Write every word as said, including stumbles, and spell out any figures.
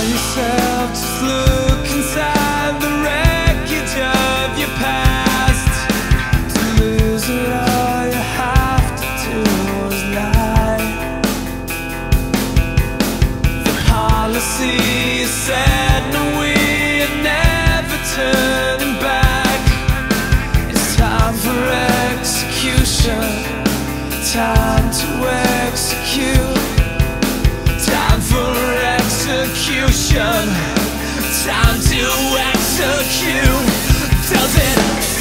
yourself, just look inside the wreckage of your past. To lose it all you have to do is lie. The policy is set, no, we are never turning back. It's time for execution, time to execute. Time for execution, time to execute. Does it